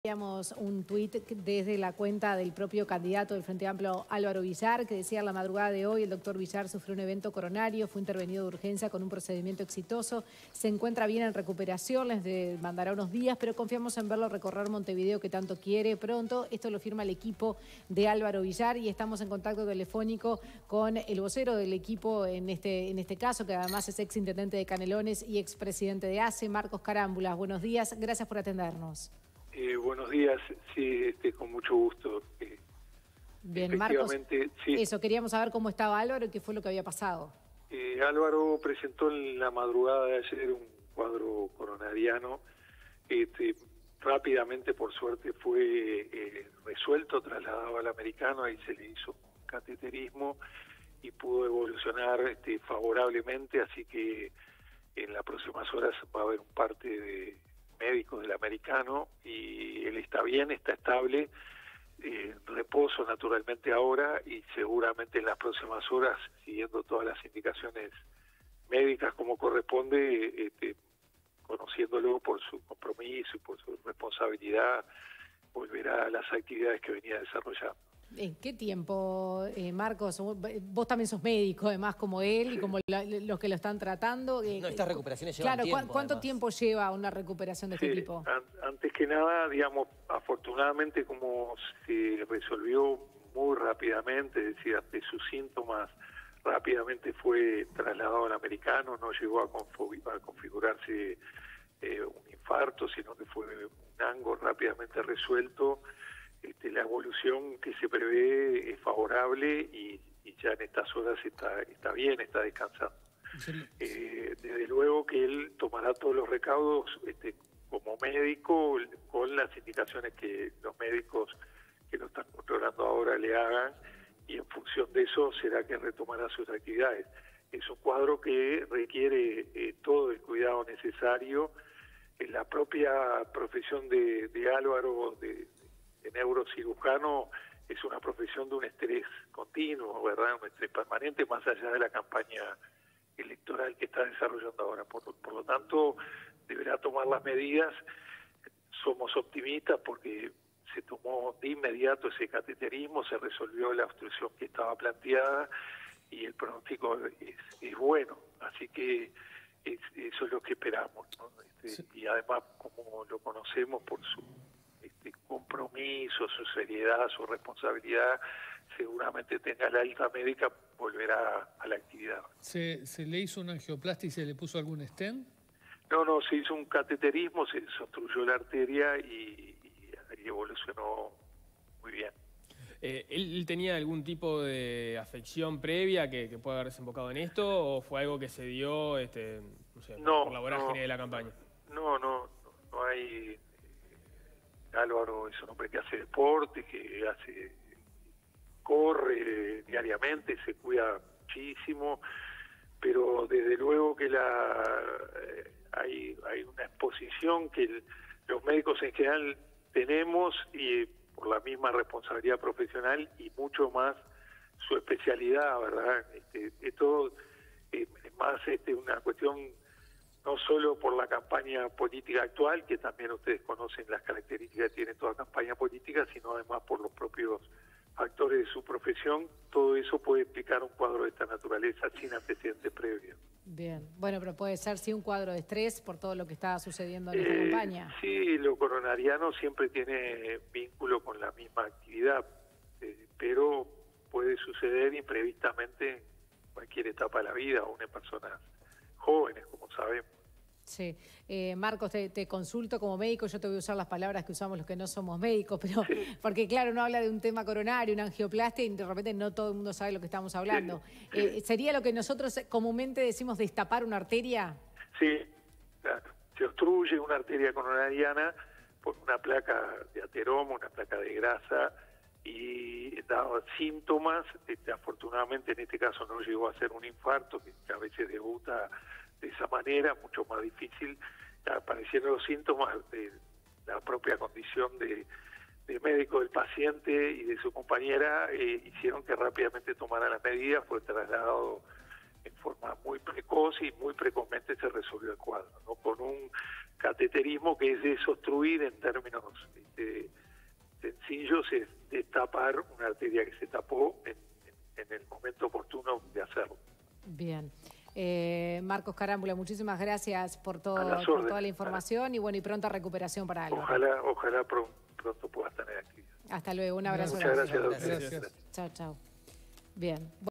Veíamos un tuit desde la cuenta del propio candidato del Frente Amplio, Álvaro Villar, que decía: en la madrugada de hoy el doctor Villar sufrió un evento coronario, fue intervenido de urgencia con un procedimiento exitoso, se encuentra bien en recuperación, les mandará unos días, pero confiamos en verlo recorrer Montevideo que tanto quiere pronto. Esto lo firma el equipo de Álvaro Villar y estamos en contacto telefónico con el vocero del equipo en este caso, que además es exintendente de Canelones y expresidente de ACE, Marcos Carámbulas. Buenos días, gracias por atendernos. Buenos días, sí, con mucho gusto. Bien, Marcos, sí. Eso, queríamos saber cómo estaba Álvaro y qué fue lo que había pasado. Álvaro presentó en la madrugada de ayer un cuadro coronariano. Rápidamente, por suerte, fue resuelto, trasladado al americano, ahí se le hizo un cateterismo y pudo evolucionar favorablemente, así que en las próximas horas va a haber un parte de médicos del americano y él está bien, está estable, reposo naturalmente ahora y seguramente en las próximas horas, siguiendo todas las indicaciones médicas como corresponde, conociéndolo por su compromiso y por su responsabilidad, volverá a las actividades que venía desarrollando. ¿En qué tiempo, Marcos? Vos también sos médico, además, como él, y como los que lo están tratando. No, estas recuperaciones llevan tiempo. Claro, ¿cuánto tiempo lleva una recuperación de este tipo? Antes que nada, digamos, afortunadamente, como se resolvió muy rápidamente, es decir, ante sus síntomas, rápidamente fue trasladado al americano, no llegó a configurarse un infarto, sino que fue un ango rápidamente resuelto. La evolución que se prevé es favorable y ya en estas horas está bien, está descansando. Desde luego que él tomará todos los recaudos como médico con las indicaciones que los médicos que lo están controlando ahora le hagan, y en función de eso será que retomará sus actividades. Es un cuadro que requiere todo el cuidado necesario. En la propia profesión de Álvaro, de neurocirujano, es una profesión de un estrés continuo, ¿verdad? Un estrés permanente, más allá de la campaña electoral que está desarrollando ahora. Por lo tanto, deberá tomar las medidas. Somos optimistas porque se tomó de inmediato ese cateterismo, se resolvió la obstrucción que estaba planteada y el pronóstico es bueno. Así que eso es lo que esperamos, ¿no? Sí. Y además, como lo conocemos por su compromiso, su seriedad, su responsabilidad, seguramente tenga la alta médica, volverá a la actividad. ¿Se le hizo una angioplastia y se le puso algún stent? No, se hizo un cateterismo, se obstruyó la arteria y evolucionó muy bien. ¿Él tenía algún tipo de afección previa que pueda haber desembocado en esto, o fue algo que se dio por la vorágine de la campaña? No hay... Álvaro es un hombre que hace deporte, que corre diariamente, se cuida muchísimo, pero desde luego que hay una exposición que los médicos en general tenemos, y por la misma responsabilidad profesional y mucho más su especialidad, ¿verdad? Esto es más una cuestión no solo por la campaña política actual, que también ustedes conocen las características que tiene toda campaña política, sino además por los propios factores de su profesión. Todo eso puede explicar un cuadro de esta naturaleza sin antecedentes previos. Bien, bueno, pero puede ser sí un cuadro de estrés por todo lo que está sucediendo en esta campaña. Sí, lo coronariano siempre tiene vínculo con la misma actividad, pero puede suceder imprevistamente en cualquier etapa de la vida o en personas jóvenes, como sabemos. Sí. Marcos, te consulto como médico, yo te voy a usar las palabras que usamos los que no somos médicos, pero sí. Porque claro, uno habla de un tema coronario, una angioplastia, y de repente no todo el mundo sabe lo que estamos hablando. Sí. ¿Sería lo que nosotros comúnmente decimos destapar una arteria? Sí, claro. Se obstruye una arteria coronariana por una placa de ateroma, una placa de grasa, y dado síntomas, afortunadamente en este caso no llegó a ser un infarto, que a veces debuta de esa manera, mucho más difícil. Aparecieron los síntomas de la propia condición de médico del paciente y de su compañera, hicieron que rápidamente tomara las medidas. Fue trasladado en forma muy precoz y muy precozmente se resolvió el cuadro, ¿no? Con un cateterismo que es desobstruir en términos sencillos es destapar una arteria que se tapó en el momento oportuno de hacerlo. Bien. Marcos Carámbula, muchísimas gracias por toda la información y bueno, y pronta recuperación para Álvaro. Ojalá pronto puedas tener actividad. Hasta luego, un abrazo. Muchas gracias, doctor. Gracias. Chao, chao. Bien.